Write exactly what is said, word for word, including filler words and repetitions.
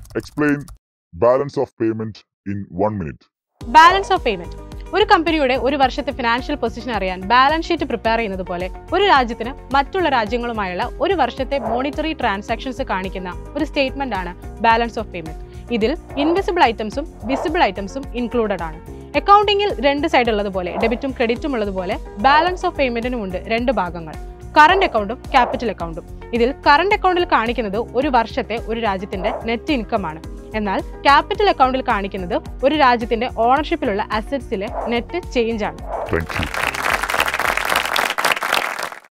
Explain balance of payment in one minute. Balance of payment ഒരു കമ്പനിയുടെ ഒരു വർഷത്തെ ഫിനാൻഷ്യൽ പൊസിഷൻ അറിയാൻ ബാലൻസ് ഷീറ്റ് പ്രിപ്പയർ ചെയ്യുന്നത് പോലെ ഒരു രാജ്യത്തിന് മറ്റുള്ള രാജ്യങ്ങളുമായുള്ള ഒരു വർഷത്തെ മോണിറ്ററി ട്രാൻസാക്ഷൻസ് കാണിക്കുന്ന ഒരു സ്റ്റേറ്റ്മെന്റ് ആണ് ബാലൻസ് ഓഫ് പേയ്മെന്റ്. ഇതിൽ ഇൻവിസിബിൾ ഐറ്റംസും വിസിബിൾ ഐറ്റംസും ഇൻക്ലൂഡഡ് ആണ്. അക്കൗണ്ടിങ്ങിൽ രണ്ട് സൈഡ് ഉള്ളതുപോലെ ഡെബിറ്റും ക്രെഡിറ്റും ഉള്ളതുപോലെ ബാലൻസ് ഓഫ് പേയ്മെന്റിനും ഉണ്ട് രണ്ട് ഭാഗങ്ങൾ, കറന്റ് അക്കൗണ്ടും ക്യാപിറ്റൽ അക്കൗണ്ടും. ഇതിൽ കറന്റ് അക്കൗണ്ടിൽ കാണിക്കുന്നത് ഒരു വർഷത്തെ ഒരു രാജ്യത്തിന്റെ നെറ്റ് ഇൻകം ആണ്. എന്നാൽ ക്യാപിറ്റൽ അക്കൗണ്ടിൽ കാണിക്കുന്നത് ഒരു രാജ്യത്തിന്റെ ഓണർഷിപ്പിലുള്ള അസറ്റ്സിലെ നെറ്റ് ചേഞ്ച് ആണ്. Thank you.